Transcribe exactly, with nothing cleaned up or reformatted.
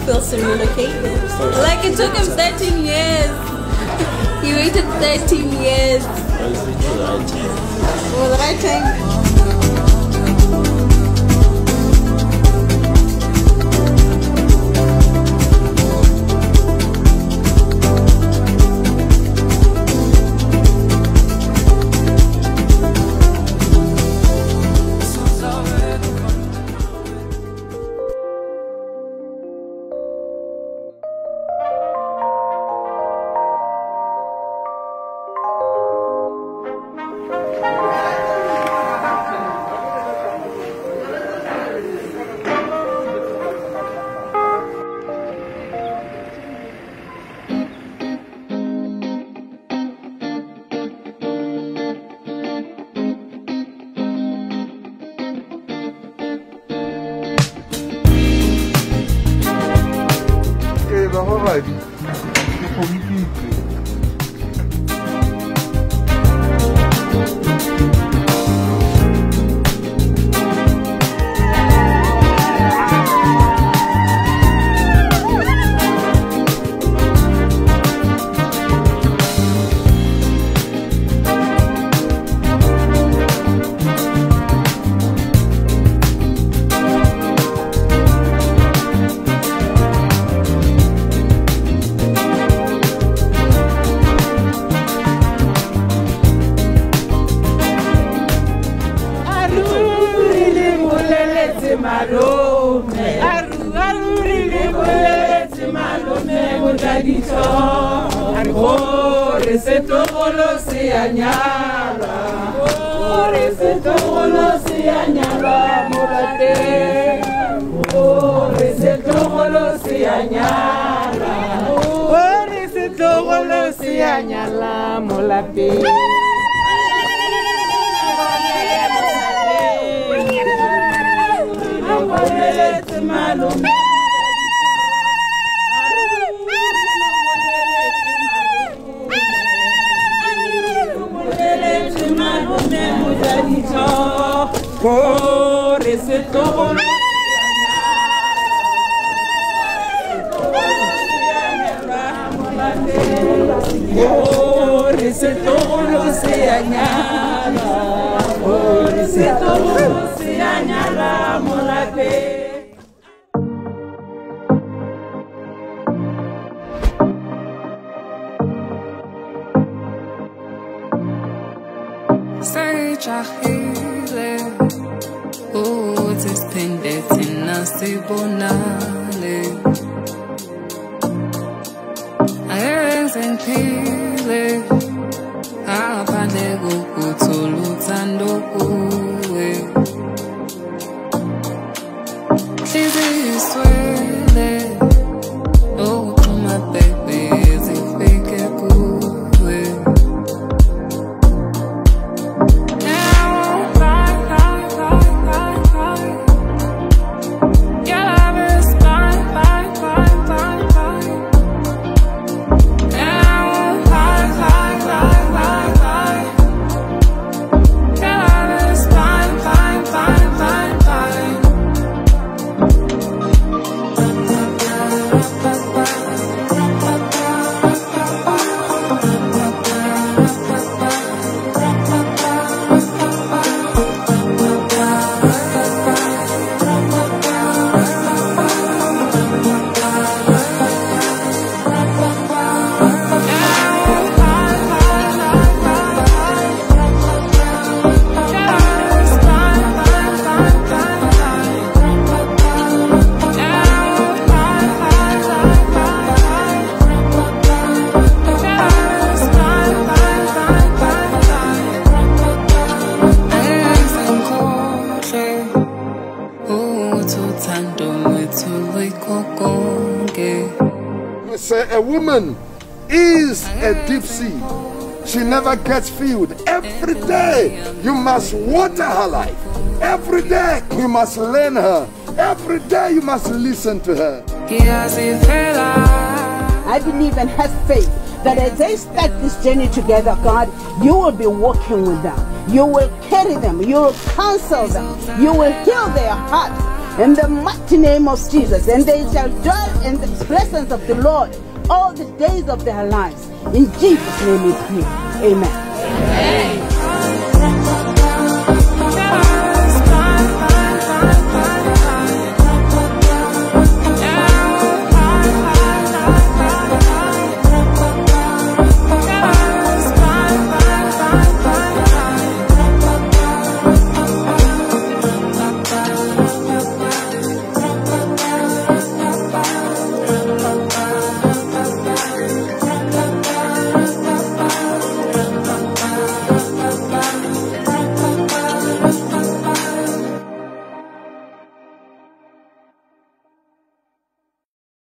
feel similar, Caitlin. Like it took him thirteen years. He waited thirteen years. For the right time. Alright. A woman is a deep sea. She never gets filled. Every day you must water her life. Every day you must learn her. Every day you must listen to her. I believe and have faith that as they start this journey together, God, you will be walking with them. You will carry them. You will counsel them. You will heal their heart. in the mighty name of Jesus. And they shall dwell in the presence of the Lord all the days of their lives. In Jesus' name we pray. Amen. Amen.